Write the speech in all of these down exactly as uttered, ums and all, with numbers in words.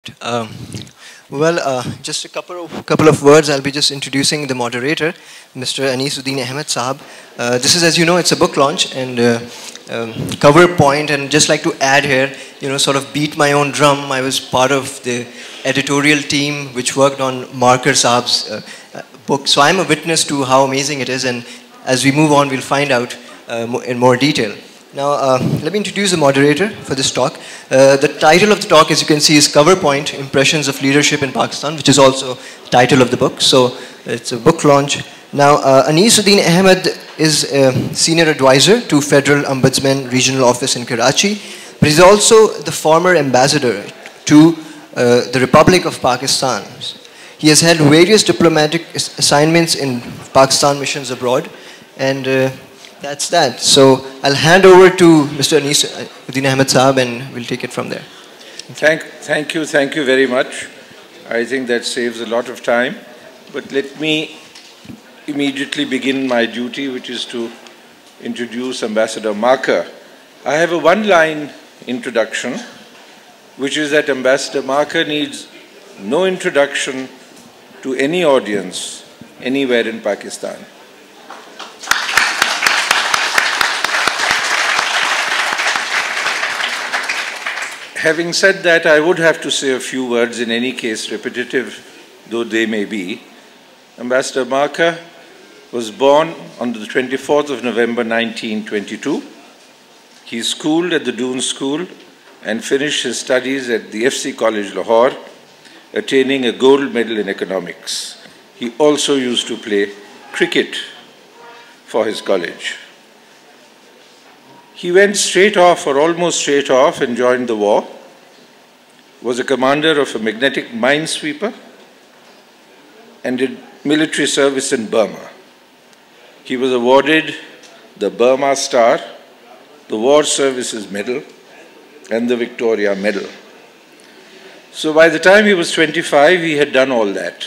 Um, well, uh, just a couple of, couple of words. I'll be just introducing the moderator, Mister Aneesuddin Ahmed Saab. Uh, this is, as you know, it's a book launch and uh, um, cover point. And just like to add here, you know, sort of beat my own drum. I was part of the editorial team which worked on Marker Saab's uh, uh, book. So I'm a witness to how amazing it is. And as we move on, we'll find out uh, in more detail. Now, uh, let me introduce the moderator for this talk. Uh, the title of the talk, as you can see, is Cover Point, Impressions of Leadership in Pakistan, which is also the title of the book. So it's a book launch. Now, uh, Aneesuddin Ahmed is a senior advisor to Federal Ombudsman Regional Office in Karachi, but he's also the former ambassador to uh, the Republic of Pakistan. He has held various diplomatic assignments in Pakistan missions abroad, and uh, that's that. So I'll hand over to Mister Aneesuddin Ahmed Saab and we'll take it from there. Thank, thank you, thank you very much. I think that saves a lot of time. But let me immediately begin my duty, which is to introduce Ambassador Marker. I have a one-line introduction, which is that Ambassador Marker needs no introduction to any audience anywhere in Pakistan. Having said that, I would have to say a few words, in any case, repetitive though they may be. Ambassador Marker was born on the twenty-fourth of November nineteen twenty-two. He schooled at the Doon School and finished his studies at the F C College Lahore, attaining a gold medal in economics. He also used to play cricket for his college. He went straight off, or almost straight off, and joined the war, was a commander of a magnetic minesweeper, and did military service in Burma. He was awarded the Burma Star, the War Services Medal, and the Victoria Medal. So by the time he was twenty-five, he had done all that.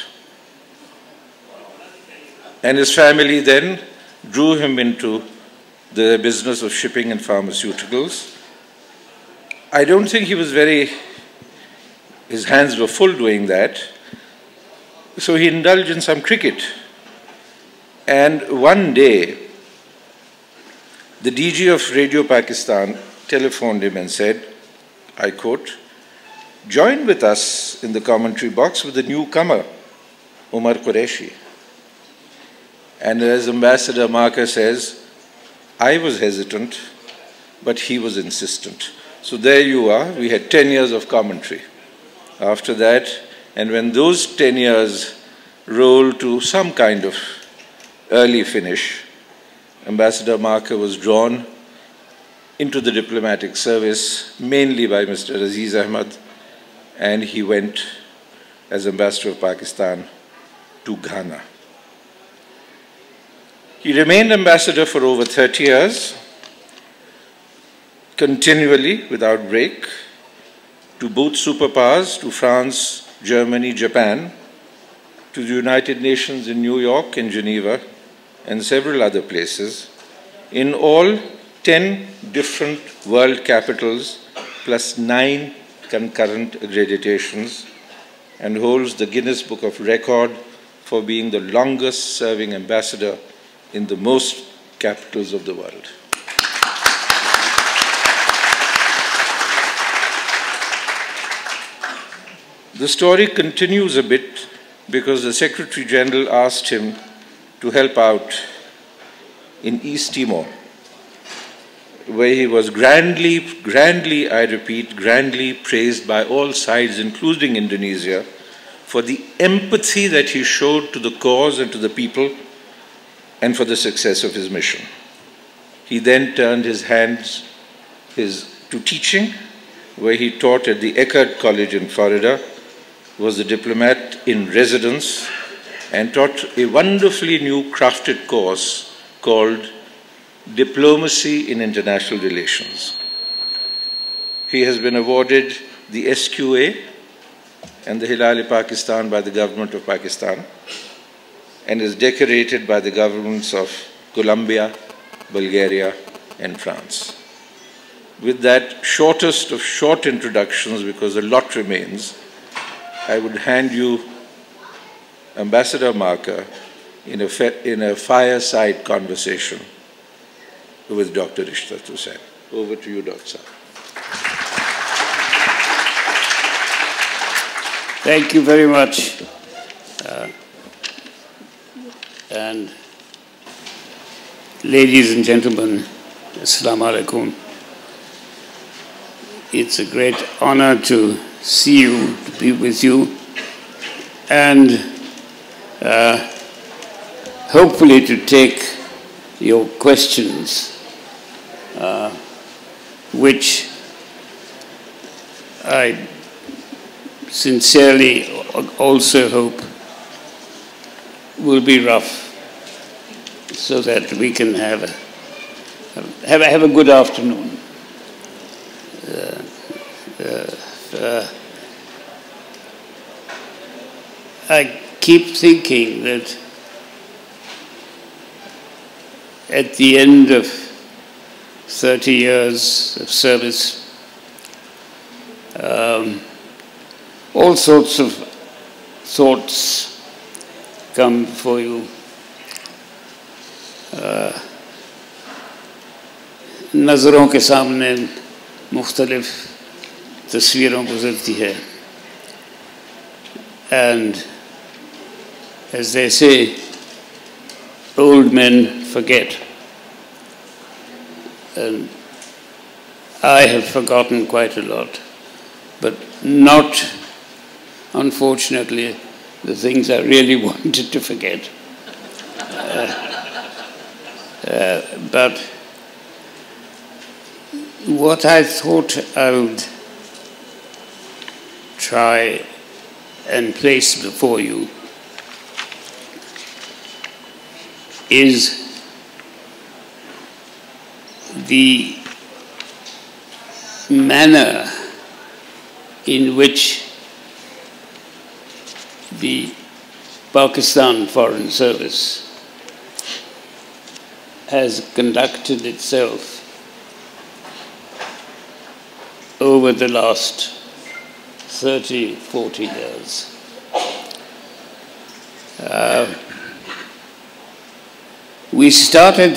And his family then drew him into the business of shipping and pharmaceuticals. I don't think he was very, his hands were full doing that. So he indulged in some cricket. And one day, the D G of Radio Pakistan telephoned him and said, I quote, "Join with us in the commentary box with the newcomer, Umar Qureshi." And as Ambassador Marker says, I was hesitant, but he was insistent. So there you are. We had ten years of commentary after that. And when those ten years rolled to some kind of early finish, Ambassador Marker was drawn into the diplomatic service, mainly by Mister Aziz Ahmed, and he went as Ambassador of Pakistan to Ghana. He remained ambassador for over thirty years, continually, without break, to both superpowers, to France, Germany, Japan, to the United Nations in New York and Geneva, and several other places, in all ten different world capitals, plus nine concurrent accreditations, and holds the Guinness Book of Record for being the longest serving ambassador in the most capitals of the world. The story continues a bit because the Secretary General asked him to help out in East Timor, where he was grandly, grandly, I repeat, grandly praised by all sides, including Indonesia, for the empathy that he showed to the cause and to the people, and for the success of his mission. He then turned his hands his, to teaching, where he taught at the Eckerd College in Florida, was a diplomat in residence, and taught a wonderfully new crafted course called Diplomacy in International Relations. He has been awarded the S Q A and the Hilal-e-Pakistan by the government of Pakistan, and is decorated by the governments of Colombia, Bulgaria, and France. With that shortest of short introductions, because a lot remains, I would hand you Ambassador Marker in a, in a fireside conversation with Doctor Ishrat Hussain. Over to you, Doctor Saab. Thank you very much. Uh, and ladies and gentlemen, Assalamu alaikum. It's a great honor to see you, to be with you, and uh, hopefully to take your questions, uh, which I sincerely also hope will be rough, so that we can have a, have a, have a good afternoon. Uh, uh, uh, I keep thinking that at the end of thirty years of service, um, all sorts of thoughts come before you. नज़रों के सामने मुख्तलिफ तस्वीरों गुज़रती है. And as they say, old men forget. And I have forgotten quite a lot, but not, unfortunately, the things I really wanted to forget. Uh, uh, but what I thought I would try and place before you is the manner in which the Pakistan Foreign Service has conducted itself over the last thirty, forty years. Uh, we started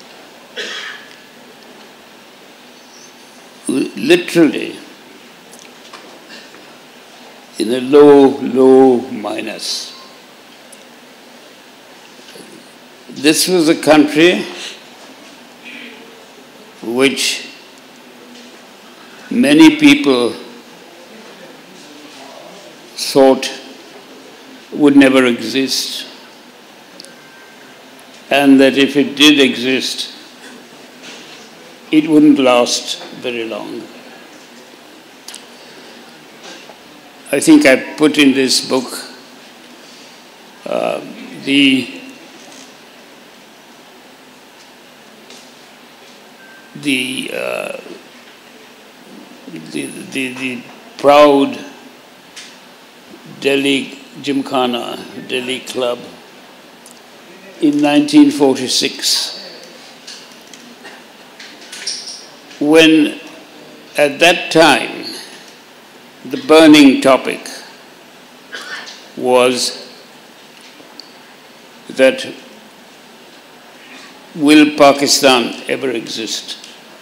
literally in a low, low minus. This was a country which many people thought would never exist, and that if it did exist, it wouldn't last very long. I think I put in this book uh, the the, uh, the the the proud Delhi Gymkhana, Delhi Club in nineteen forty-six, when at that time the burning topic was that will Pakistan ever exist?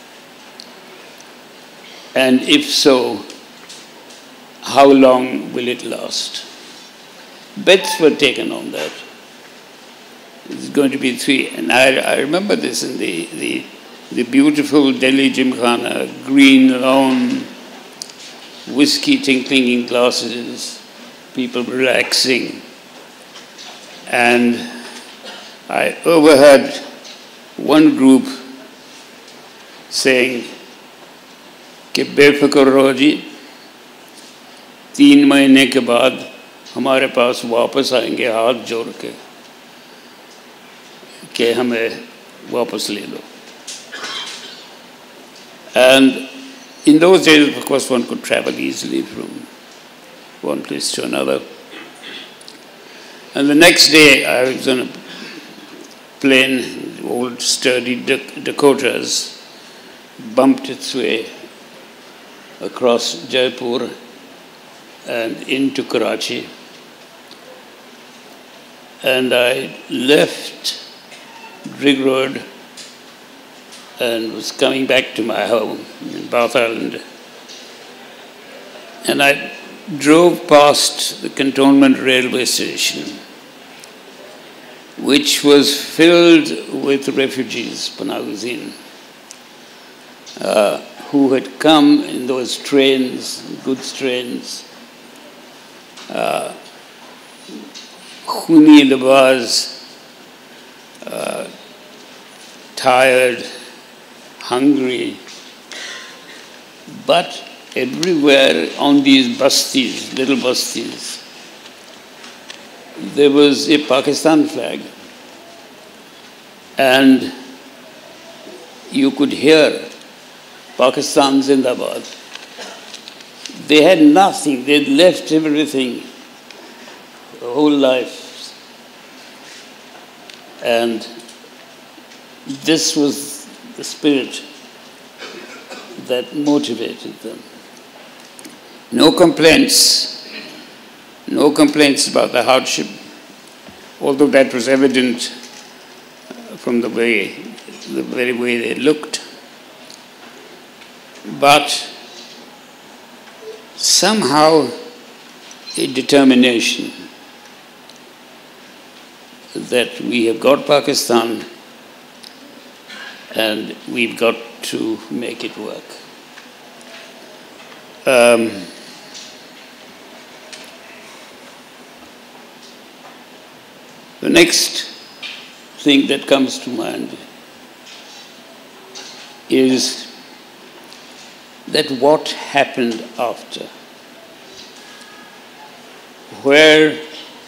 And if so, how long will it last? Bets were taken on that. It's going to be three. And I, I remember this in the, the, the beautiful Delhi Gymkhana, green lawn, whiskey tinkling in glasses, people relaxing. And I overheard one group saying, कि बेफिक्र रहो जी, तीन महीने के बाद हमारे पास वापस आएंगे हाथ जोड़ के कि हमें वापस ले लो. And in those days, of course, one could travel easily from one place to another. And the next day, I was on a plane, old sturdy Dakotas, bumped its way across Jaipur and into Karachi. And I left Rig Road and was coming back to my home in Bath Island. And I drove past the cantonment railway station, which was filled with refugees, Panaguzin, uh, who had come in those trains, goods trains, uh, khuni labaz, uh, tired, hungry, but everywhere on these bastis, little bastis, there was a Pakistan flag, and you could hear Pakistan Zindabad. They had nothing, they'd left everything, the whole life. And this was the spirit that motivated them. No complaints, no complaints about the hardship, although that was evident from the way, the very way they looked. But somehow a determination that we have got Pakistan and we've got to make it work. Um, the next thing that comes to mind is that what happened after? Where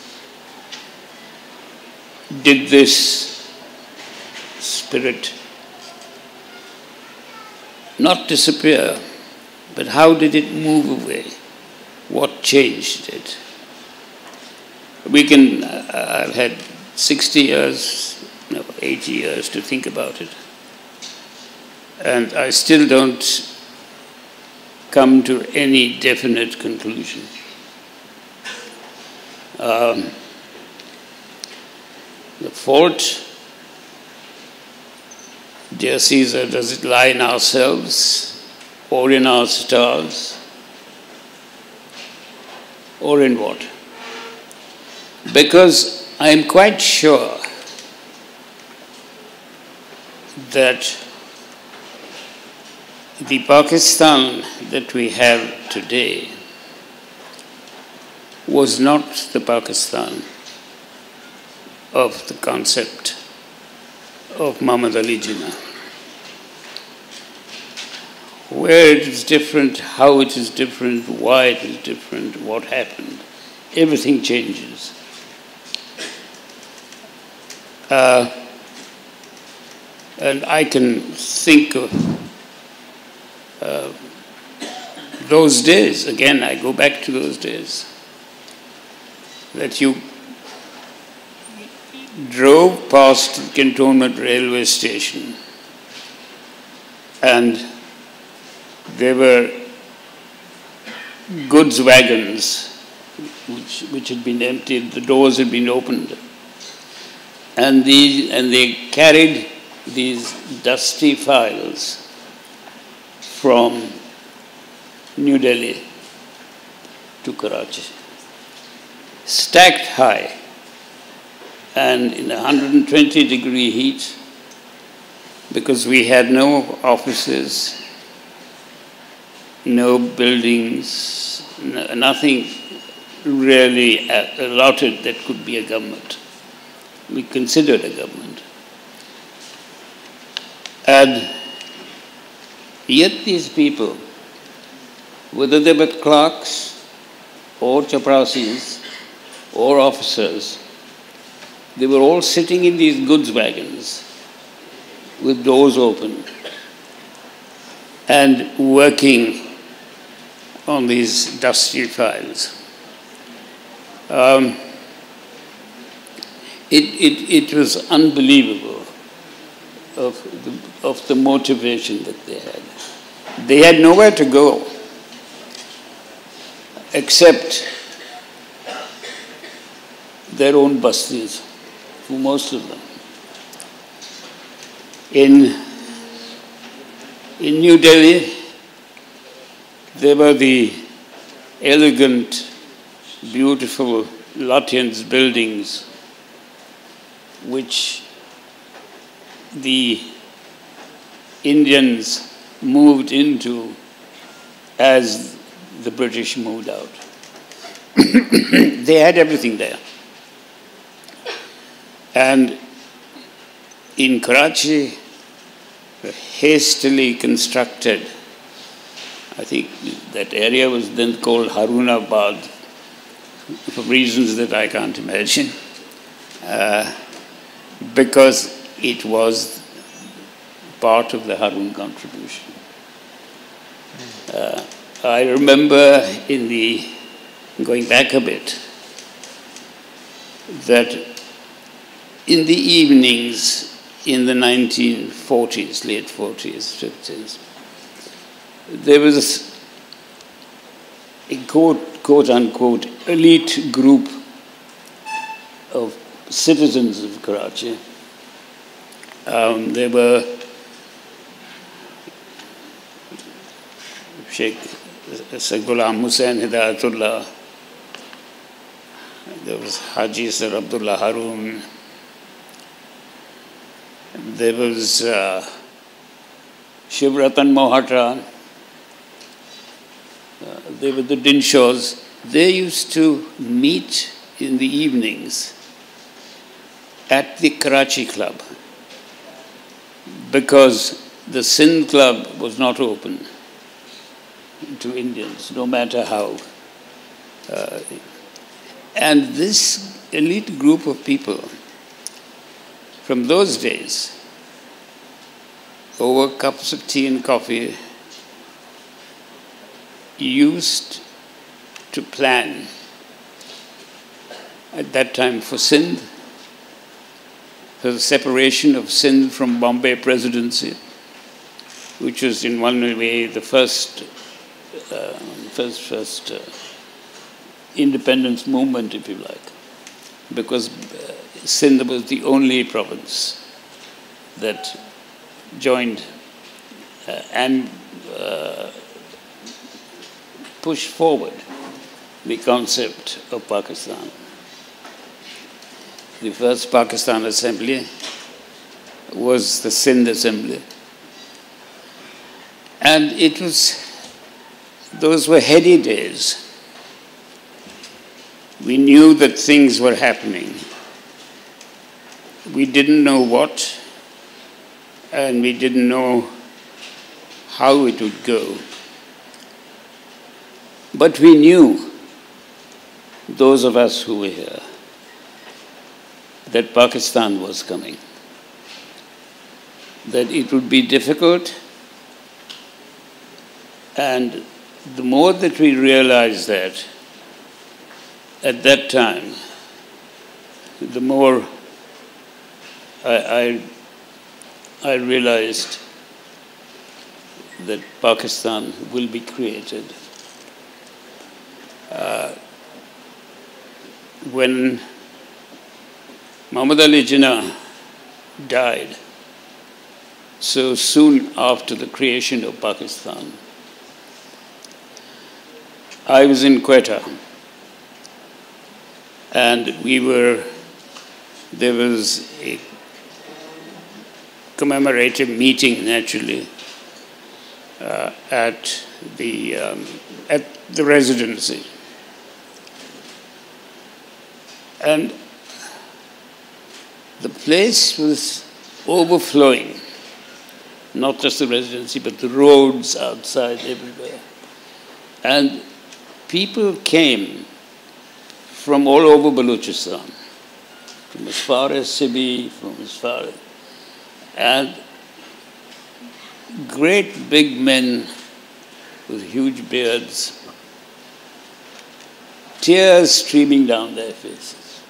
did this spirit not disappear, but how did it move away? What changed it? We can, uh, I've had sixty years, no, eighty years to think about it. And I still don't come to any definite conclusion. Um, the fault, dear Caesar, does it lie in ourselves or in our stars or in what? Because I am quite sure that the Pakistan that we have today was not the Pakistan of the concept of Muhammad Ali Jinnah. Where it is different, how it is different, why it is different, what happened, everything changes. Uh, and I can think of uh, those days, again, I go back to those days, that you drove past the cantonment railway station and there were goods wagons which, which had been emptied, the doors had been opened, and, these, and they carried these dusty files from New Delhi to Karachi, stacked high, and in one hundred twenty degree heat, because we had no offices, no buildings, no, nothing really allotted that could be a government. We considered a government. And yet these people, whether they were clerks or chaprasis or officers, they were all sitting in these goods wagons with doors open and working on these dusty files. Um, it, it, it was unbelievable of the, of the motivation that they had. They had nowhere to go. except their own bastis, for most of them. In, in New Delhi, there were the elegant, beautiful Lutyens buildings which the Indians moved into as the British moved out. They had everything there. And in Karachi, a hastily constructed, I think that area was then called Harunabad, for reasons that I can't imagine, uh, because it was part of the Harun contribution. Uh, I remember in the, going back a bit, that in the evenings in the nineteen forties, late forties, fifties, there was a quote, quote unquote elite group of citizens of Karachi. Um, there were Sheikh Ghulam Hussain Hidayatullah, there was Haji Sir Abdullah Harun, there was uh, Shivratan Mohatra, uh, there were the Dinshaws. They used to meet in the evenings at the Karachi Club because the Sindh Club was not open to Indians, no matter how. Uh, and this elite group of people from those days, over cups of tea and coffee, used to plan at that time for Sindh, for the separation of Sindh from Bombay Presidency, which was in one way the first Uh, first, first uh, independence movement, if you like, because uh, Sindh was the only province that joined uh, and uh, pushed forward the concept of Pakistan. The first Pakistan Assembly was the Sindh Assembly, and it was those were heady days. We knew that things were happening. We didn't know what, and we didn't know how it would go. But we knew, those of us who were here, that Pakistan was coming, that it would be difficult, and the more that we realized that at that time, the more I, I, I realized that Pakistan will be created. Uh, when Muhammad Ali Jinnah died, so soon after the creation of Pakistan, I was in Quetta, and we were, there was a commemorative meeting, naturally, uh, at the um, at the residency. And the place was overflowing, not just the residency, but the roads outside everywhere. And people came from all over Balochistan, from as far as Sibi, from as far as, and great big men with huge beards, tears streaming down their faces.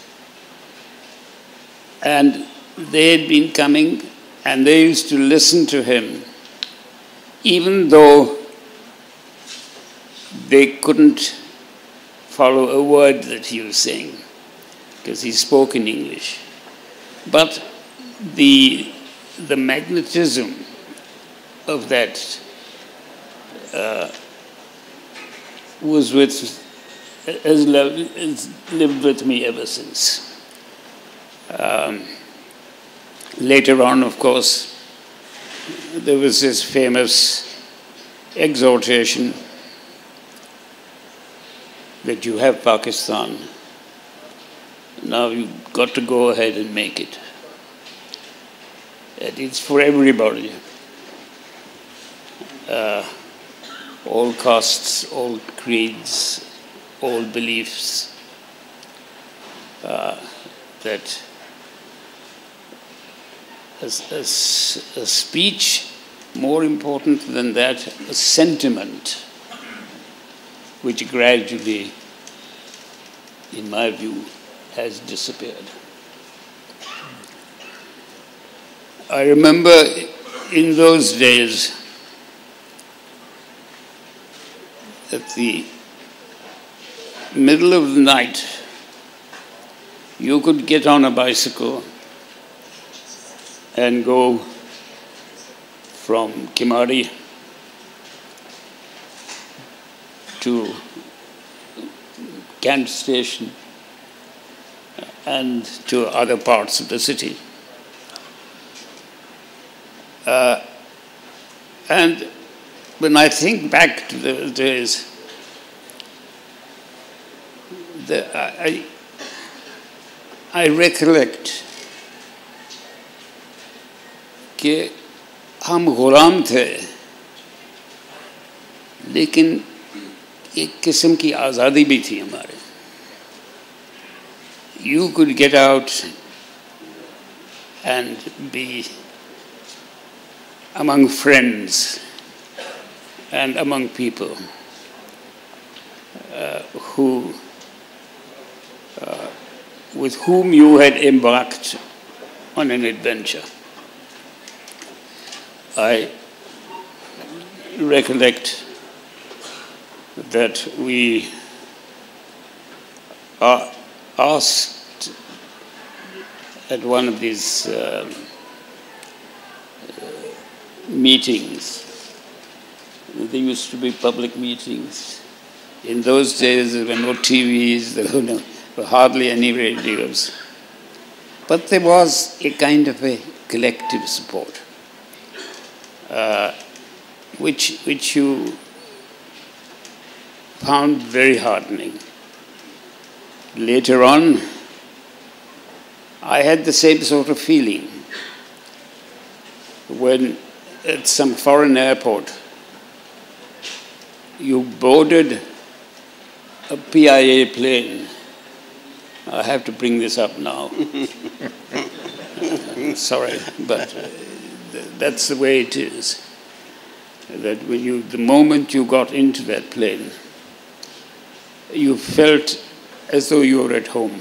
And they had been coming, and they used to listen to him, even though they couldn't follow a word that he was saying, because he spoke in English. But the, the magnetism of that uh, was with, has lived with me ever since. Um, later on, of course, there was this famous exhortation that you have Pakistan. Now you've got to go ahead and make it. And it's for everybody. Uh, all castes, all creeds, all beliefs. Uh, that as, as a speech, more important than that, a sentiment, which gradually, in my view, has disappeared. I remember in those days, at the middle of the night, you could get on a bicycle and go from Kimari to Kent Station and to other parts of the city. Uh, and when I think back to those days, the, I, I recollect कि हम गुलाम थे, लेकिन एक किस्म की आज़ादी भी थी हमारे. You could get out and be among friends and among people uh, who, uh, with whom you had embarked on an adventure. I recollect that we are asked at one of these uh, meetings. There used to be public meetings. In those days, there were no T Vs, there were, no, there were hardly any radios. But there was a kind of a collective support, uh, which, which you found very heartening. Later on, I had the same sort of feeling when at some foreign airport you boarded a P I A plane. I have to bring this up now. Sorry, but that's the way it is. That when you, the moment you got into that plane, you felt as though you were at home.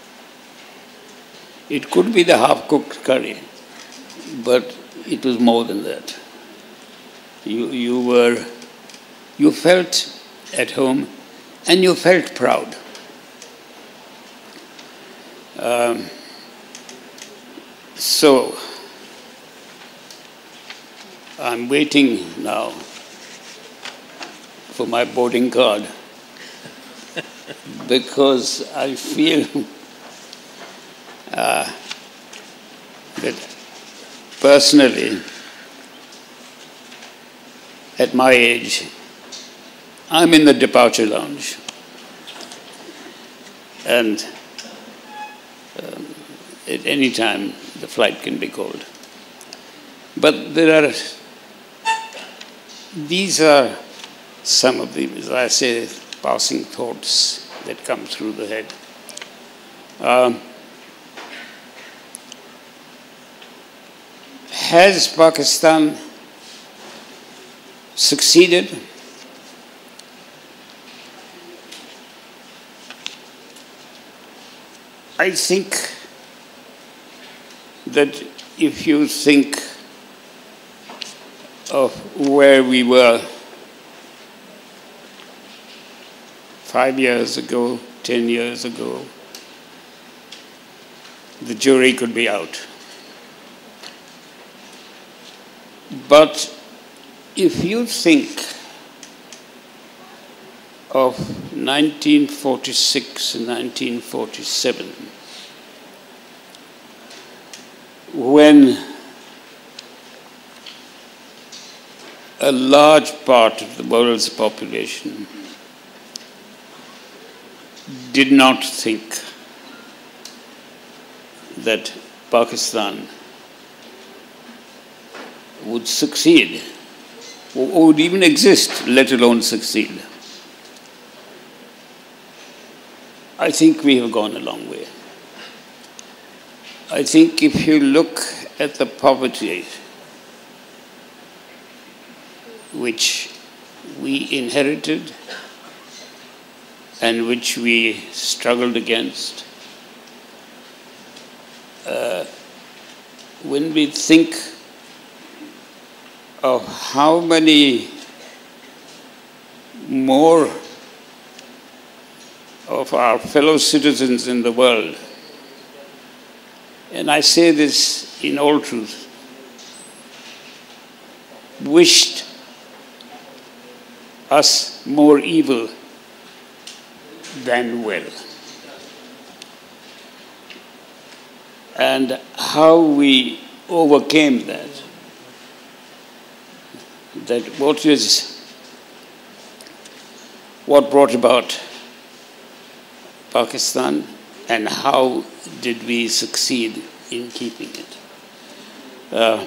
It could be the half-cooked curry, but it was more than that. You, you were, you felt at home and you felt proud. Um, so, I'm waiting now for my boarding card because I feel uh, that personally, at my age, I'm in the departure lounge. And um, at any time, the flight can be called. But there are, these are some of the, as I say, passing thoughts that come through the head. Um, has Pakistan succeeded? I think that if you think of where we were five years ago, ten years ago, the jury could be out. But if you think of nineteen forty-six and nineteen forty-seven, when a large part of the world's population did not think that Pakistan would succeed, or would even exist, let alone succeed. I think we have gone a long way. I think if you look at the poverty which we inherited and which we struggled against, uh, when we think of how many more of our fellow citizens in the world, and I say this in all truth, wished us more evil than well. And how we overcame that. That what is, what brought about Pakistan, and how did we succeed in keeping it. Uh,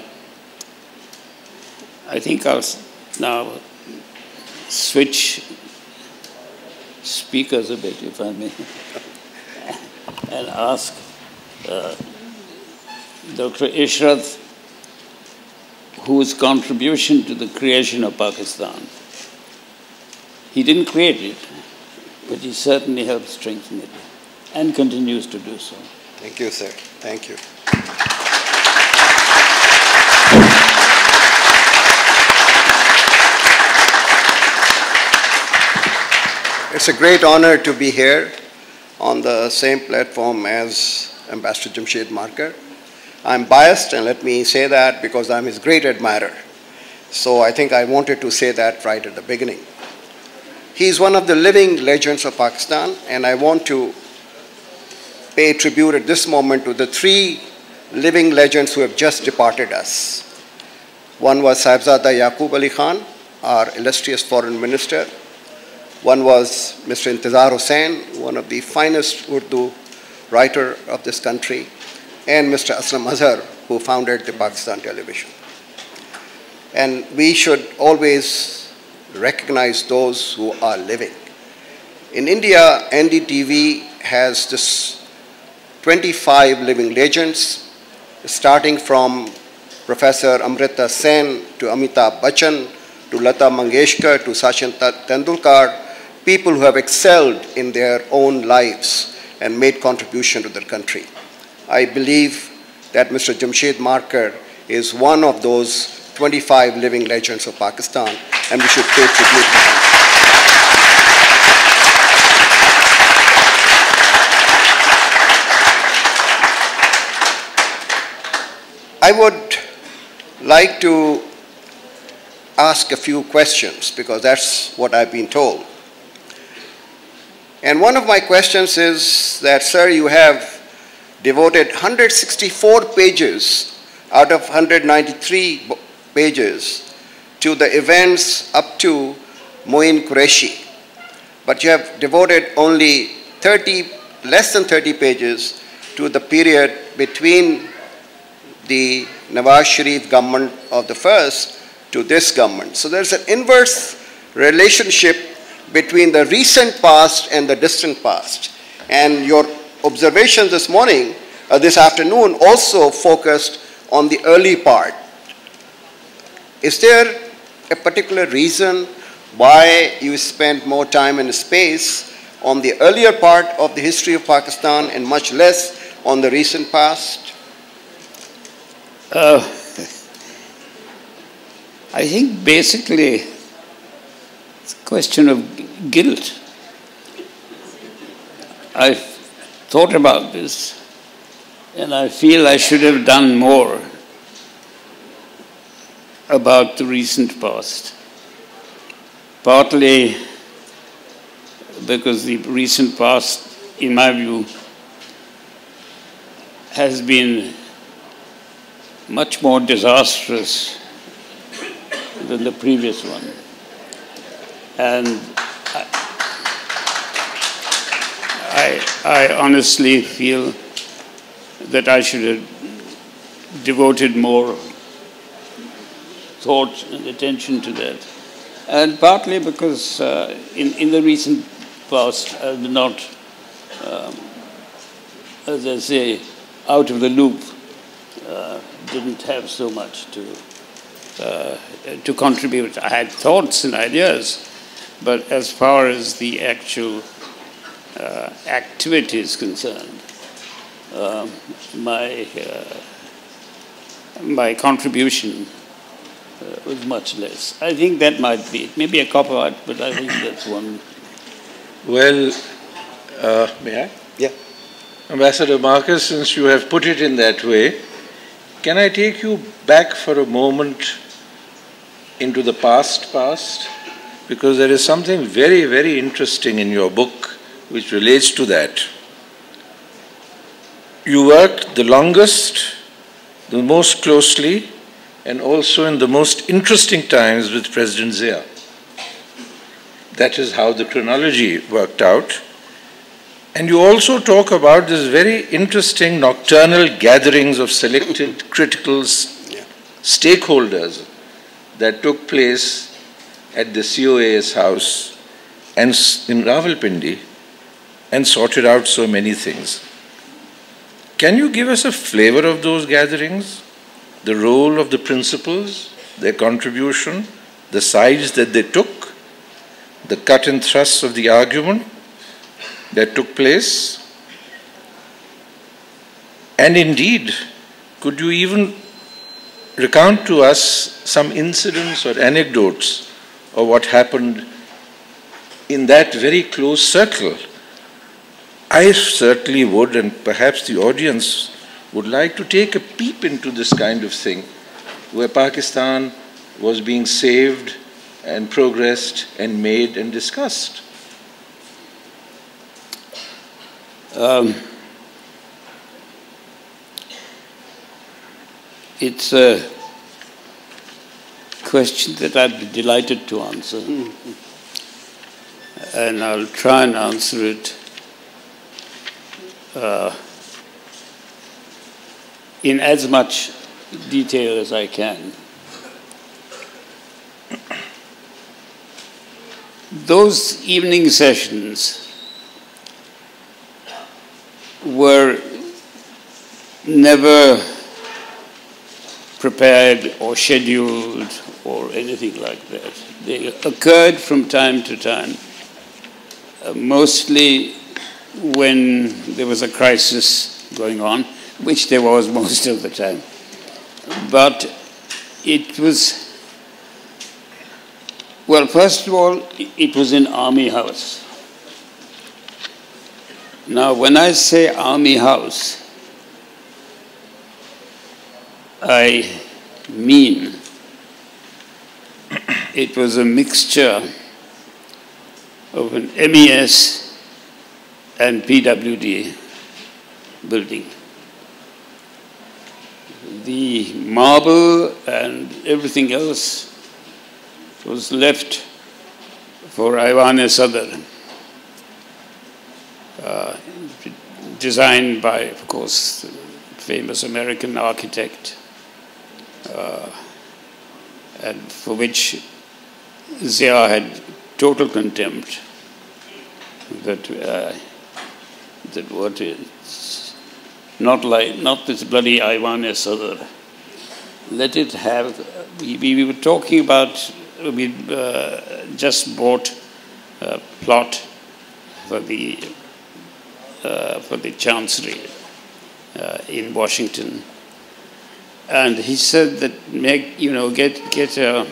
I think I'll now switch speakers a bit, if I may, and ask uh, Doctor Ishrat, whose contribution to the creation of Pakistan. He didn't create it, but he certainly helped strengthen it, and continues to do so. Thank you, sir. Thank you. It's a great honor to be here on the same platform as Ambassador Jamsheed Marker. I'm biased, and let me say that because I'm his great admirer. So I think I wanted to say that right at the beginning. He's one of the living legends of Pakistan, and I want to pay tribute at this moment to the three living legends who have just departed us. One was Sahibzada Yaqub Ali Khan, our illustrious foreign minister. One was Mister Intizar Hussain, one of the finest Urdu writer of this country, and Mister Aslam Azhar, who founded the Pakistan Television. And we should always recognize those who are living. In India, N D T V has this twenty-five living legends, starting from Professor Amrita Sen to Amitabh Bachchan, to Lata Mangeshkar, to Sachin Tendulkar, people who have excelled in their own lives and made contribution to their country. I believe that Mister Jamsheed Marker is one of those twenty-five living legends of Pakistan, and we should pay tribute to him. I would like to ask a few questions, because that's what I've been told. And one of my questions is that, sir, you have devoted one hundred sixty-four pages out of one hundred ninety-three pages to the events up to Moin Qureshi. But you have devoted only thirty, less than thirty pages to the period between the Nawaz Sharif government of the first to this government. So there's an inverse relationship between the recent past and the distant past. And your observations this morning, uh, this afternoon, also focused on the early part. Is there a particular reason why you spend more time and space on the earlier part of the history of Pakistan and much less on the recent past? Uh, I think basically it's a question of guilt. I've thought about this, and I feel I should have done more about the recent past. Partly because the recent past, in my view, has been much more disastrous than the previous one. And I, I, I honestly feel that I should have devoted more thought and attention to that. And partly because uh, in, in the recent past, I was not, um, as I say, out of the loop, uh, didn't have so much to, uh, to contribute. I had thoughts and ideas, but as far as the actual uh, activity is concerned, uh, my, uh, my contribution Uh, was much less. I think that might be it. Maybe a cop-out, but I think that's one. Well, uh, may I? Yeah. Ambassador Marker, since you have put it in that way, can I take you back for a moment into the past past? Because there is something very, very interesting in your book which relates to that. You worked the longest, the most closely, and also in the most interesting times with President Zia. That is how the chronology worked out. And you also talk about this very interesting nocturnal gatherings of selected critical Yeah. stakeholders that took place at the C O A's house and in Rawalpindi and sorted out so many things. Can you give us a flavor of those gatherings? The role of the principals, their contribution, the sides that they took, the cut and thrust of the argument that took place. And indeed, could you even recount to us some incidents or anecdotes of what happened in that very close circle? I certainly would, and perhaps the audience would like to take a peep into this kind of thing, where Pakistan was being saved and progressed and made and discussed. Um, it's a question that I'd be delighted to answer. And I'll try and answer it uh, in as much detail as I can. Those evening sessions were never prepared or scheduled or anything like that. They occurred from time to time, uh, mostly when there was a crisis going on, which there was most of the time. But it was, well, first of all, it was in Army House. Now, when I say Army House, I mean it was a mixture of an M E S and P W D building. The marble and everything else was left for Aneesuddin, uh, designed by, of course, the famous American architect, uh, and for which Zia had total contempt. That uh, that what is not like not this bloody Aneesuddin. Let it have. We, we were talking about. We uh, just bought a plot for the uh, for the Chancery uh, in Washington, and he said that make you know get get a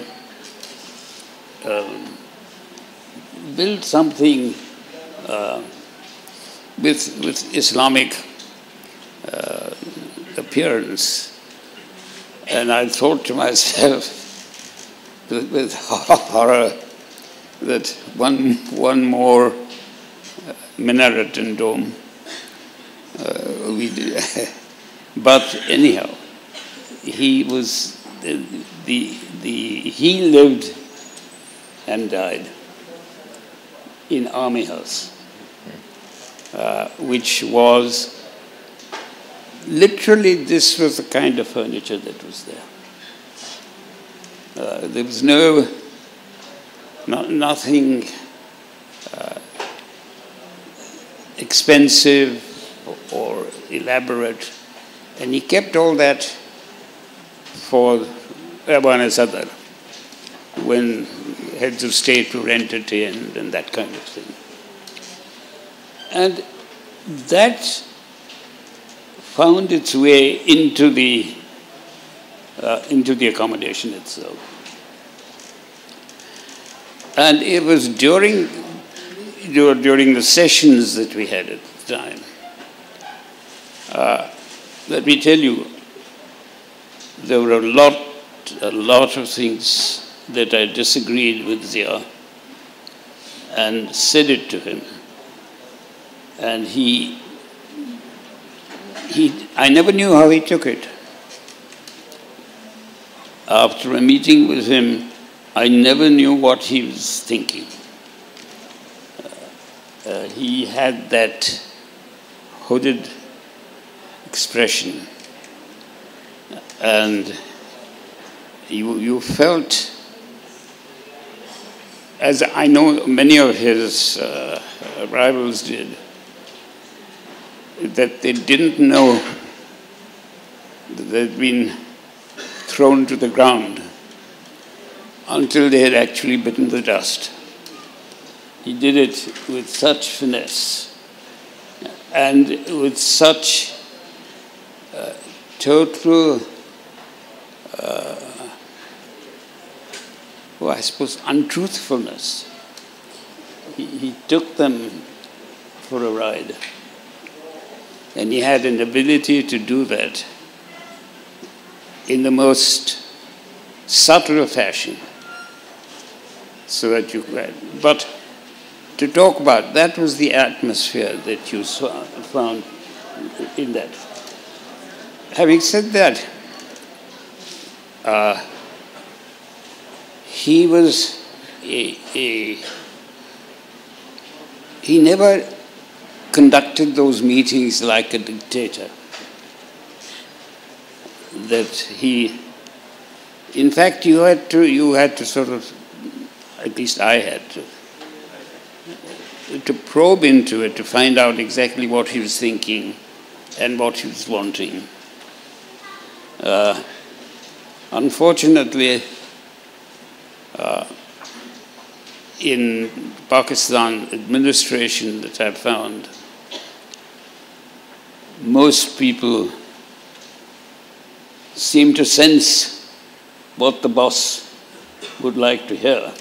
um, build something uh, with, with Islamic uh, appearance. And I thought to myself, with, with horror, that one, one more minaret and dome. Uh, we did. But anyhow, he was, the, the, the, he lived and died in Army House, uh, which was, literally this was the kind of furniture that was there. Uh, there was no, no nothing uh, expensive or elaborate, and he kept all that for Aneesuddin when heads of state were entertained and that kind of thing. And that found its way into the uh, into the accommodation itself. And it was during during the sessions that we had at the time. Uh, let me tell you, there were a lot, a lot of things that I disagreed with Zia and said it to him. And he, he, I never knew how he took it. After a meeting with him, I never knew what he was thinking. Uh, uh, he had that hooded expression, and you, you felt, as I know many of his uh, rivals did, that they didn't know that they'd been thrown to the ground until they had actually bitten the dust. He did it with such finesse and with such uh, total, uh, well, I suppose, untruthfulness. He, he took them for a ride. And he had an ability to do that in the most subtle fashion. So that you could, but to talk about, that was the atmosphere that you saw, found in that. Having said that, uh, he was a, a, he never conducted those meetings like a dictator. That he, in fact, you had to, you had to sort of, at least I had to, to probe into it to find out exactly what he was thinking and what he was wanting. Uh, unfortunately, uh, in Pakistan administration that I've found, most people seem to sense what the boss would like to hear.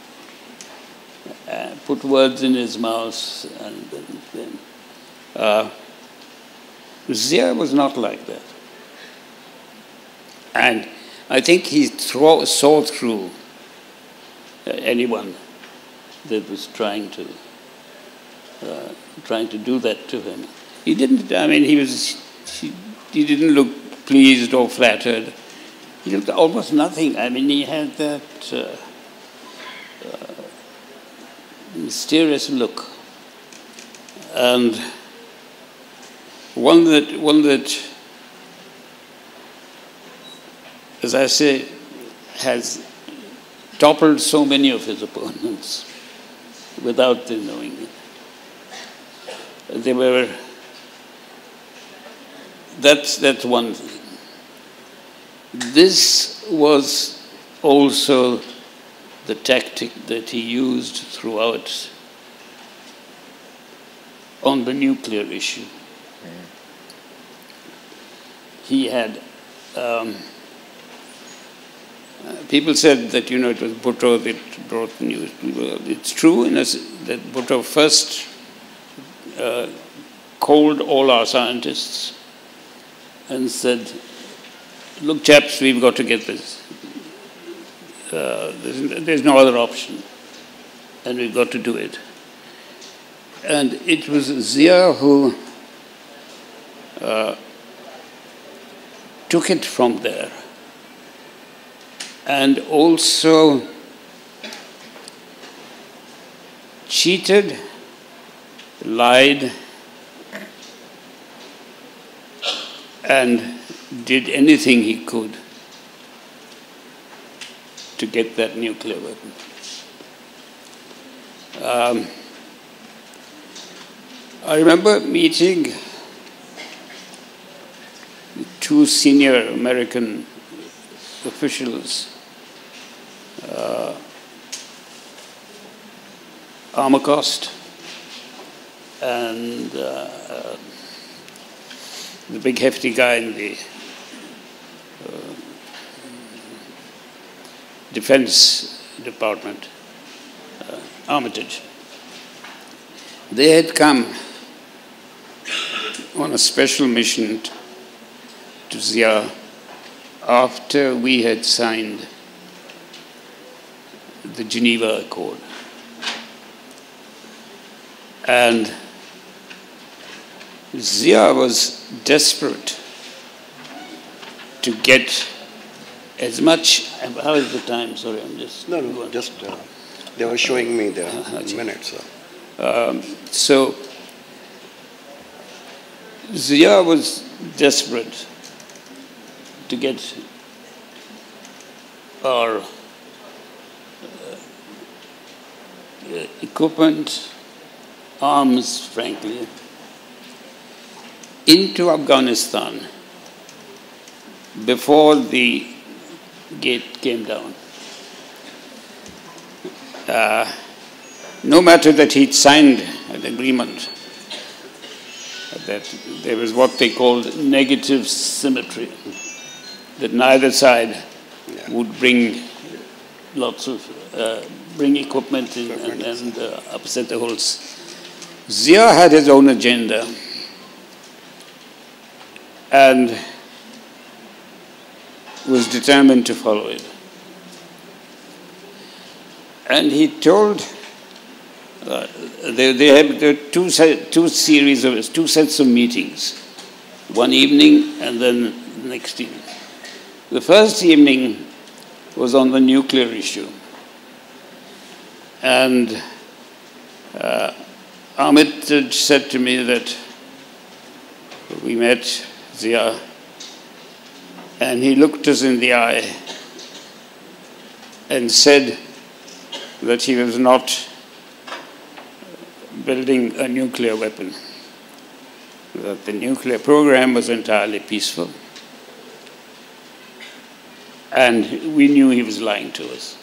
Uh, put words in his mouth, and then uh, Zia was not like that. And I think he throw, saw through uh, anyone that was trying to uh, trying to do that to him. He didn't. I mean, he was. He, he didn't look pleased or flattered. He looked almost nothing. I mean, he had that uh, uh, mysterious look, and one that one that, as I say, has toppled so many of his opponents without them knowing it. They were. That's that's one thing. This was also the tactic that he used throughout on the nuclear issue. Mm. He had, um, uh, people said that, you know, it was Bhutto that brought the news. Well, it's true in a, that Bhutto first uh, called all our scientists and said, look, chaps, we've got to get this. Uh, there's, there's no other option, and we've got to do it. And it was Zia who uh, took it from there, and also cheated, lied, and did anything he could to get that nuclear weapon. Um, I remember meeting two senior American officials, uh, Armacost and uh, uh, the big hefty guy in the uh, Defense Department, uh, Armitage. They had come on a special mission to Zia after we had signed the Geneva Accord. And Zia was desperate to get as much. How is the time? Sorry, I'm just. No, no, going. just uh, they were showing me the uh, minutes. So. Um, so Zia was desperate to get our uh, equipment, arms, frankly, into Afghanistan before the gate came down. Uh, no matter that he'd signed an agreement that there was what they called negative symmetry, that neither side yeah. would bring lots of, uh, bring equipment in and, and uh, upset the whole. Zia had his own agenda, and was determined to follow it. And he told, uh, they, they had there were two, two series of, two sets of meetings, one evening and then the next evening. The first evening was on the nuclear issue. And uh, Ahmed said to me that we met Zia, and he looked us in the eye and said that he was not building a nuclear weapon, that the nuclear program was entirely peaceful. And we knew he was lying to us.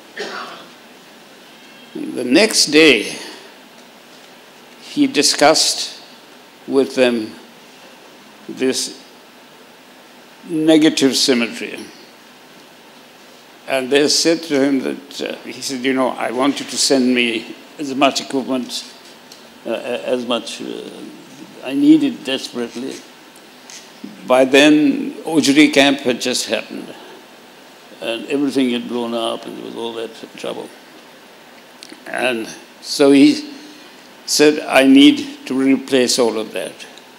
The next day, he discussed with them this negative symmetry. And they said to him that, uh, he said, you know, I want you to send me as much equipment, uh, as much, uh, I need it desperately. By then, Ojri camp had just happened. And everything had blown up, and there was all that trouble. And so he said, I need to replace all of that.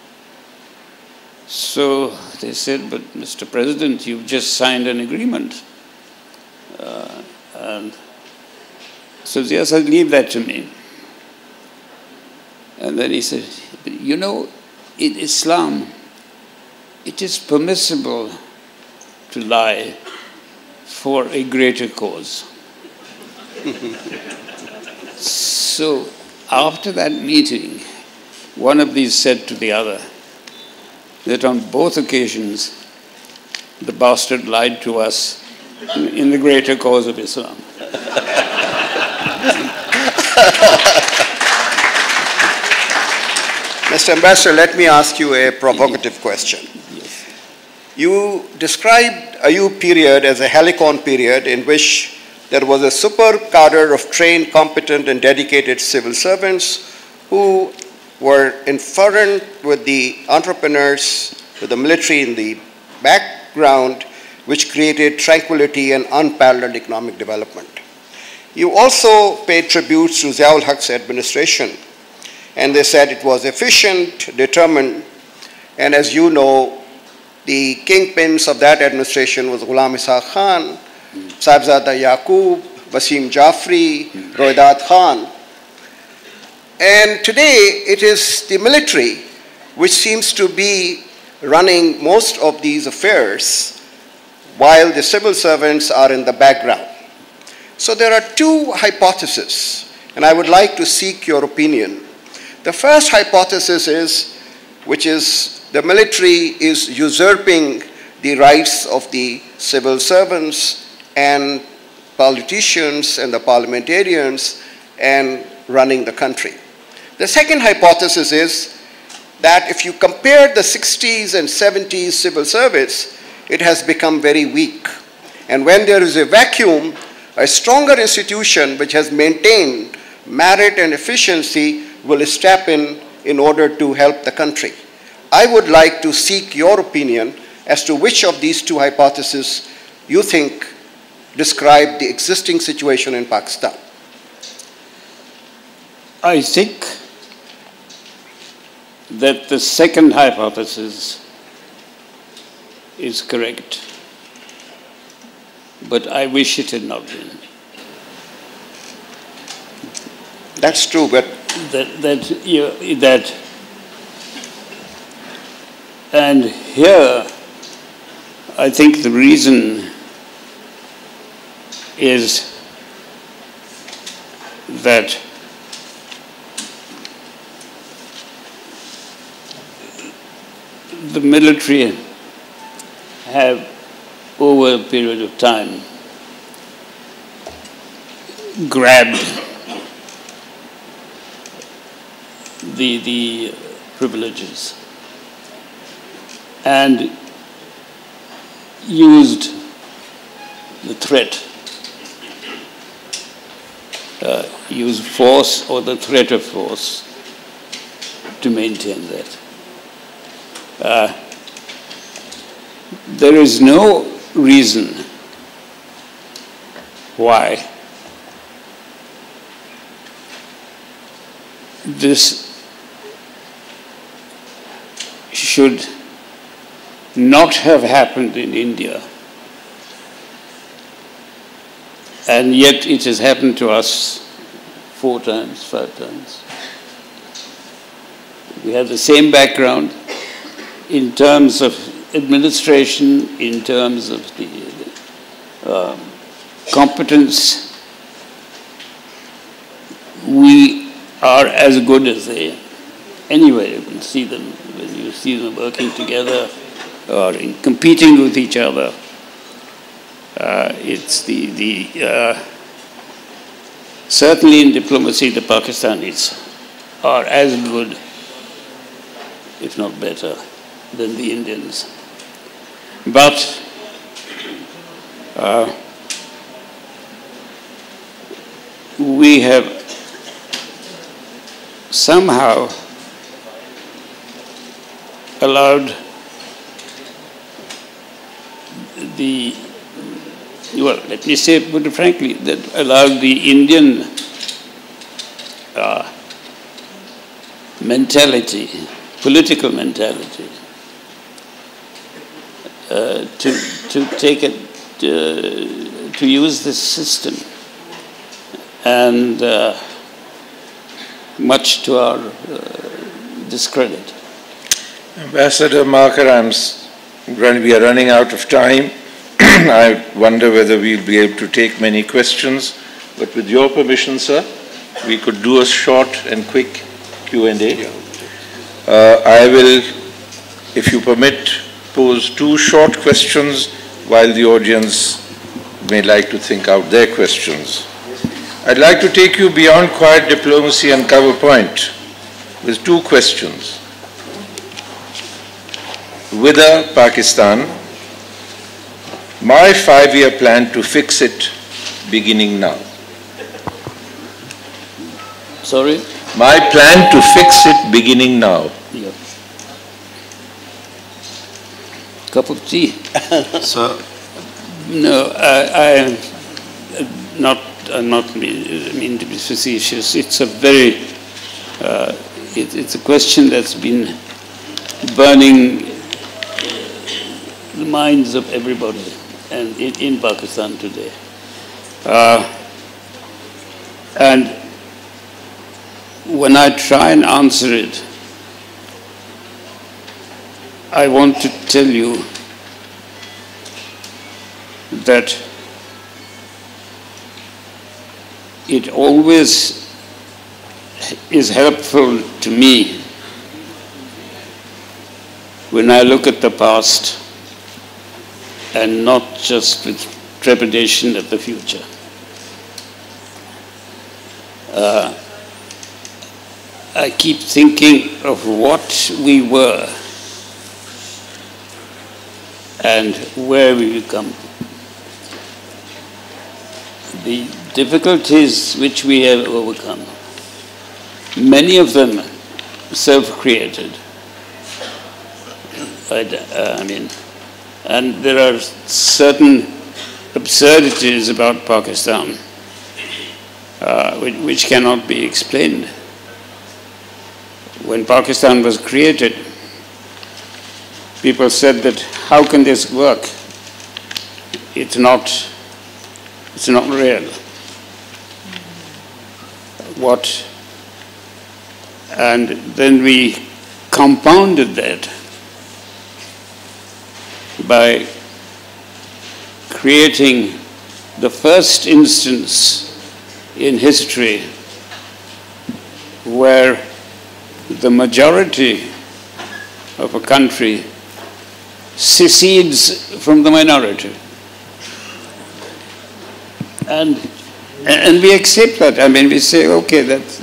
So they said, but Mister President, you've just signed an agreement. Uh, and so Zia said, leave that to me. And then he said, you know, in Islam, it is permissible to lie for a greater cause. So after that meeting, one of these said to the other that on both occasions, the bastard lied to us in, in the greater cause of Islam. Mister Ambassador, let me ask you a provocative question. Yes. You described Ayub period as a Helicon period in which there was a super cadre of trained, competent, and dedicated civil servants who were inferent with the entrepreneurs, with the military in the background, which created tranquility and unparalleled economic development. You also paid tributes to Ziaul Haq's administration, and they said it was efficient, determined, and as you know, the kingpins of that administration was Ghulam Ishaq Khan, Sahibzada Yaqub, Wasim Jafri, Roidat Khan. And today it is the military which seems to be running most of these affairs while the civil servants are in the background. So there are two hypotheses, and I would like to seek your opinion. The first hypothesis is, which is the military is usurping the rights of the civil servants and politicians and the parliamentarians and running the country. The second hypothesis is that if you compare the sixties and seventies civil service, it has become very weak. And when there is a vacuum, a stronger institution which has maintained merit and efficiency will step in in order to help the country. I would like to seek your opinion as to which of these two hypotheses you think describe the existing situation in Pakistan. I think that the second hypothesis is correct, but I wish it had not been. That's true, but that that you, that and here I think the reason is that the military have, over a period of time, grabbed the, the privileges and used the threat, uh, used force or the threat of force to maintain that. Uh, there is no reason why this should not have happened in India, and yet it has happened to us four times, five times. We have the same background in terms of administration, in terms of the uh, competence. We are as good as they. Anyway, you can see them when you see them working together or in competing with each other. Uh, it's the the uh, certainly in diplomacy, the Pakistanis are as good, if not better, than the Indians. But uh, we have somehow allowed the, well, let me say, put it frankly, that allowed the Indian uh, mentality, political mentality, uh, to to take it, uh, to use this system, and uh, much to our uh, discredit. Ambassador Marker, I'm run, we are running out of time. I wonder whether we'll be able to take many questions, but with your permission, sir, we could do a short and quick Q and A. Uh, I will, if you permit, pose two short questions while the audience may like to think out their questions. I'd like to take you beyond quiet diplomacy and cover point with two questions. Whether Pakistan, my five-year plan to fix it beginning now. Sorry? My plan to fix it beginning now. Yeah. Cup of tea. So, no, I, I am not. I'm not mean, mean to be facetious. It's a very. Uh, it, it's a question that's been burning the minds of everybody, and in, in Pakistan today. Uh, and when I try and answer it, I want to tell you that it always is helpful to me when I look at the past and not just with trepidation at the future. Uh, I keep thinking of what we were and where we will come. The difficulties which we have overcome, many of them self-created. I, uh, I mean, and there are certain absurdities about Pakistan uh, which, which cannot be explained. When Pakistan was created, people said that, how can this work? It's not, it's not real. What? And then we compounded that by creating the first instance in history where the majority of a country secedes from the minority. And, and we accept that. I mean, we say, okay, that's...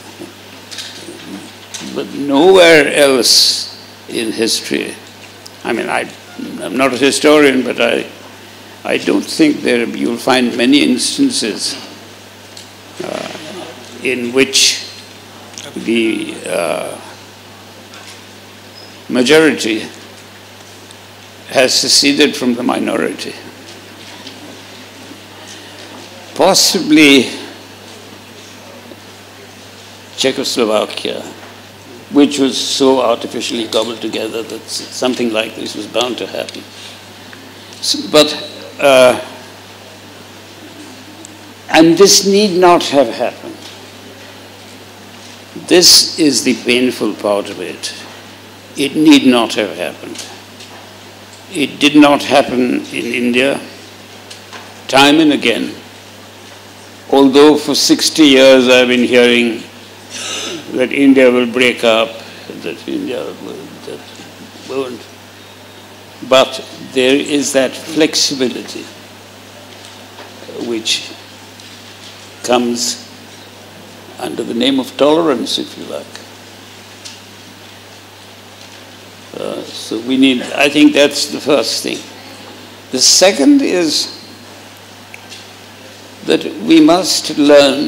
But nowhere else in history, I mean, I, I'm not a historian, but I, I don't think there, you'll find many instances uh, in which the uh, majority has seceded from the minority. Possibly Czechoslovakia, which was so artificially cobbled together that something like this was bound to happen. So, but, uh, and this need not have happened. This is the painful part of it. It need not have happened. It did not happen in India, time and again. Although for sixty years I've been hearing that India will break up, that India will, that won't. But there is that flexibility which comes under the name of tolerance, if you like. Uh, so we need, I think that's the first thing. The second is that we must learn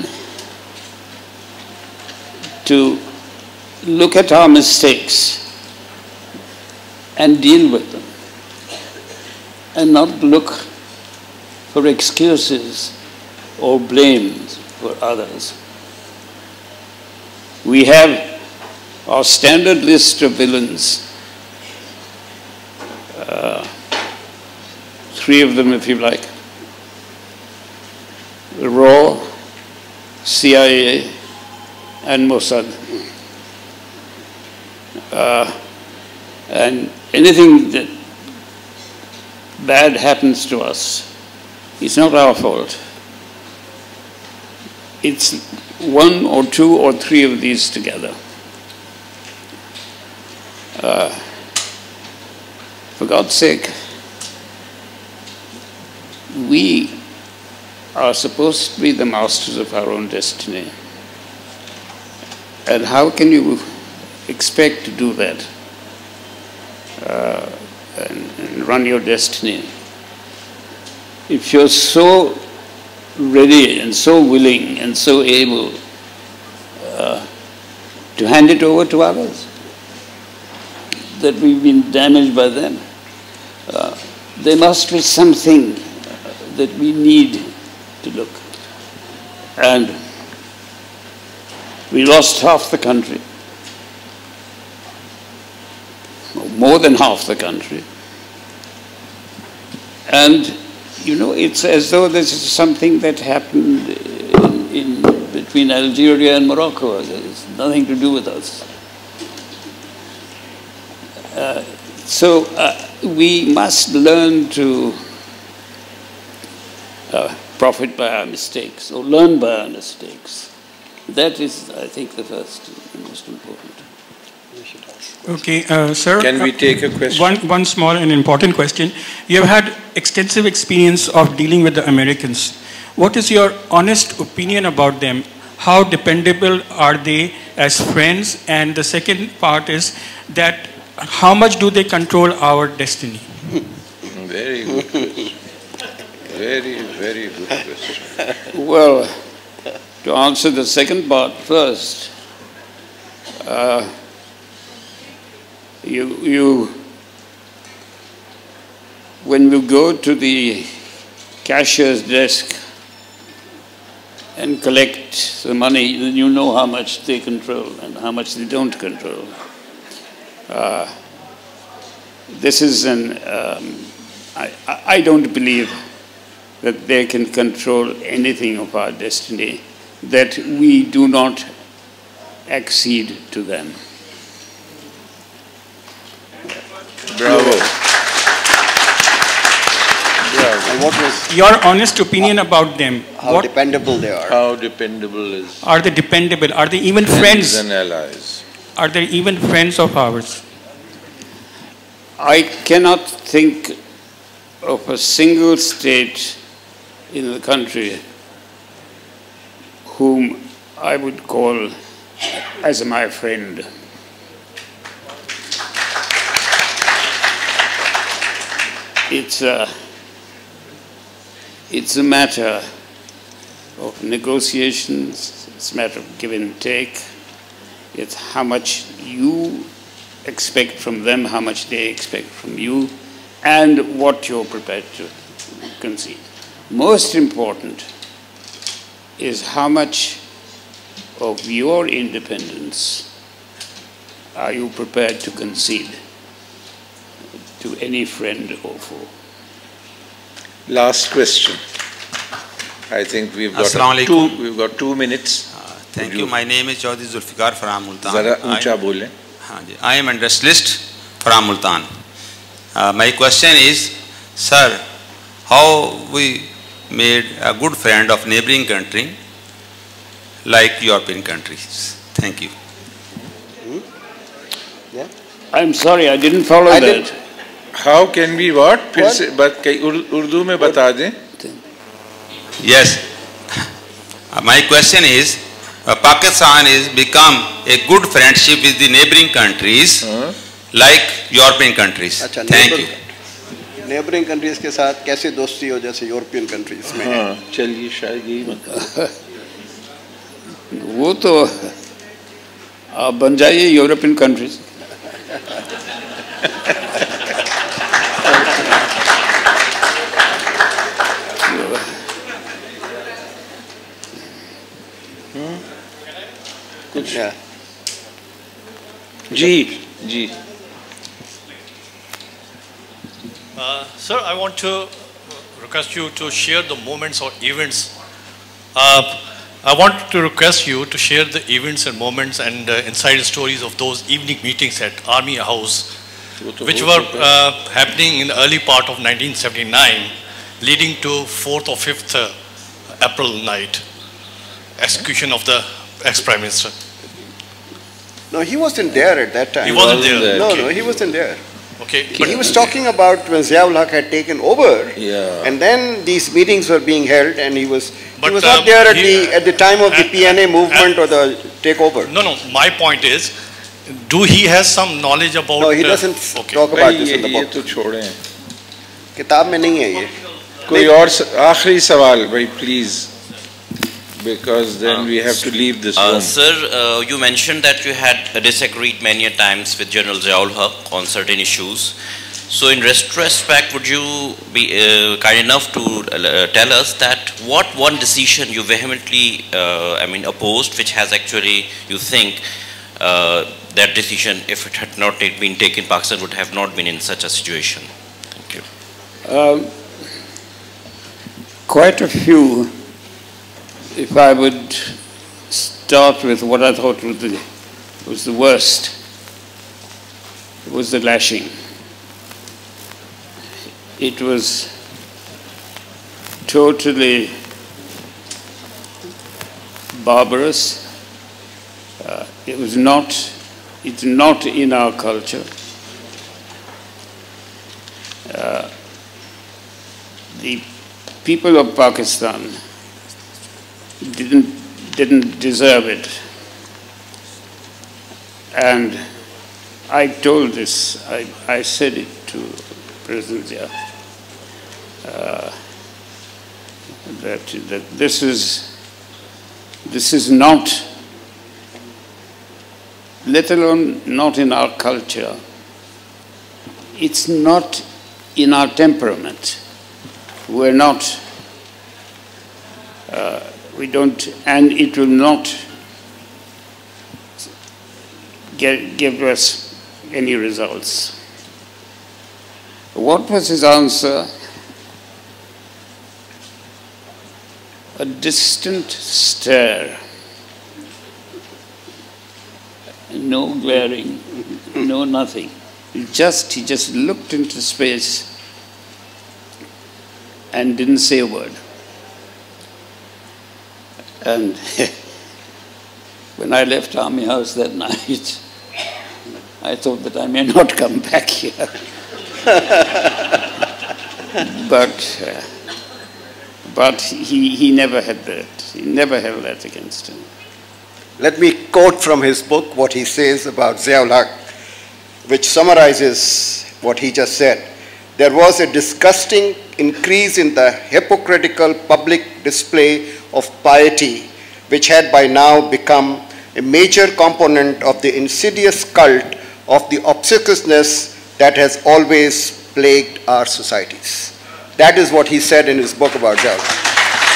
to look at our mistakes and deal with them, and not look for excuses or blames for others. We have our standard list of villains, uh, three of them if you like: RAW, C I A, and Mossad. Uh, and anything that bad happens to us, it's not our fault. It's one or two or three of these together. Uh, for God's sake, we are supposed to be the masters of our own destiny. And how can you expect to do that uh, and, and run your destiny if you're so ready and so willing and so able uh, to hand it over to others, that we've been damaged by them. Uh, there must be something that we need to look. And we lost half the country, more than half the country. And, you know, it's as though this is something that happened in, in between Algeria and Morocco. It's nothing to do with us. Uh, so uh, we must learn to uh, profit by our mistakes, or learn by our mistakes. That is, I think, the first and most important. Okay, uh, sir. Can we take a question? One, one small and important question. You have had extensive experience of dealing with the Americans. What is your honest opinion about them? How dependable are they as friends? And the second part is that how much do they control our destiny? Very good question. Very, very good question. Well, to answer the second part first, uh, you, you, when you go to the cashier's desk and collect the money, then you know how much they control and how much they don't control. Uh, this is an, um, I, I don't believe that they can control anything of our destiny, that we do not accede to them. Bravo. Yeah, and what was your honest opinion about them? how What, dependable they are? How dependable is are they dependable? Are they even friends friends? and allies? Are they even friends of ours? I cannot think of a single state in the country whom I would call as my friend. It's a, it's a matter of negotiations, it's a matter of give and take. It's how much you expect from them, how much they expect from you, and what you're prepared to concede. Most important is how much of your independence are you prepared to concede to any friend or foe. Last question. I think we've got Assalamu a alaikum. two. We've got two minutes. Uh, thank you. My name is Chaudhry Zulfikar from Multan. Zara uncha bole. I am industrialist from Multan. Uh, my question is, sir, how we made a good friend of neighboring country like European countries? Thank you. Hmm? Yeah. I'm sorry, I didn't follow I that. didn't- How can we what? फिर What? से बात कई उर- उर्दू में बता दें. Yes. Uh, my question is, uh, Pakistan is become a good friendship with the neighboring countries हाँ. like European countries. अच्छा, Thank neighbor- you. Neighbouring countries के साथ कैसे दोस्ती हो जैसे यूरोपियन कंट्रीज में है? हाँ, चलिए शायद यही मतलब. वो तो आप बन जाइए यूरोपियन कंट्रीज. कुछ Yeah. जी जी. Uh, sir, I want to request you to share the moments or events. Uh, I want to request you to share the events and moments and uh, inside stories of those evening meetings at Army House, which were uh, happening in the early part of nineteen seventy-nine, leading to fourth or fifth uh, April night, execution of the ex-Prime Minister. No, he wasn't there at that time. He wasn't wasn't there. there. No, Okay. no, he wasn't there. Okay. But he was talking about when Ziaul Haq had taken over, Yeah. and then these meetings were being held, and he was But, he was uh, not there at he- the at the time of the uh, P N A uh, movement uh, or the takeover. No, no. My point is, do he has some knowledge about? No, he uh, doesn't okay. talk भाई about this ये in the ये book. तो छोड़ें. किताब में नहीं है ये. कोई और स- आखिरी सवाल भाई please. because then Uh, we have to leave this uh, room. Sir, uh, you mentioned that you had uh, disagreed many a times with General Ziaul Haq on certain issues. So in retrospect, would you be uh, kind enough to uh, tell us that what one decision you vehemently, uh, I mean, opposed, which has actually, you think, uh, that decision, if it had not been taken, Pakistan would have not been in such a situation? Thank you. Um, quite a few. If I would start with what I thought was the, was the worst, it was the lashing. It was totally barbarous. Uh, it was not, it's not in our culture. Uh, the people of Pakistan didn't, didn't deserve it. And I told this, I, I said it to President Zia, uh, that, that this is, this is not, let alone not in our culture, it's not in our temperament. We're not, uh, we don't, and it will not get, give us any results. What was his answer? A distant stare. No glaring, no nothing. He just, he just looked into space and didn't say a word. And when I left Army House that night, I thought that I may not come back here. but uh, but he, he never had that. He never held that against him. Let me quote from his book what he says about Ziaul Haq, which summarizes what he just said. There was a disgusting increase in the hypocritical public display of piety, which had by now become a major component of the insidious cult of the obsequiousness that has always plagued our societies. That is what he said in his book about Ziaul Haq.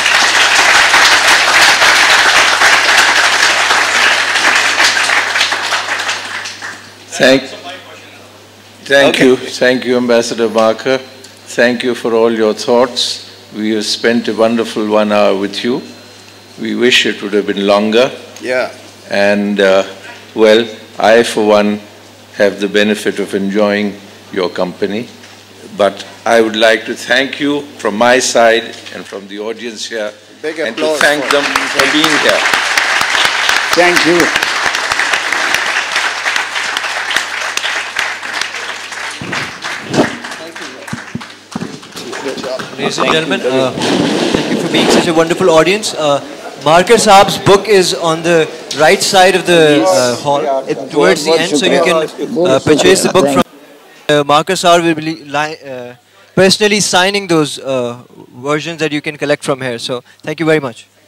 Thank, thank Okay. you. Thank you, Ambassador Marker. Thank you for all your thoughts. We have spent a wonderful one hour with you. We wish it would have been longer. Yeah. And, uh, well, I, for one, have the benefit of enjoying your company. But I would like to thank you from my side and from the audience here, Big and to applause thank for- them for being here. Thank you. Ladies and gentlemen, uh, thank you for being such a wonderful audience. Uh, Marker Saab's book is on the right side of the uh, hall, it, towards the end, so you can uh, purchase the book from uh, Marker Saab will be li uh, personally signing those uh, versions that you can collect from here. So thank you very much.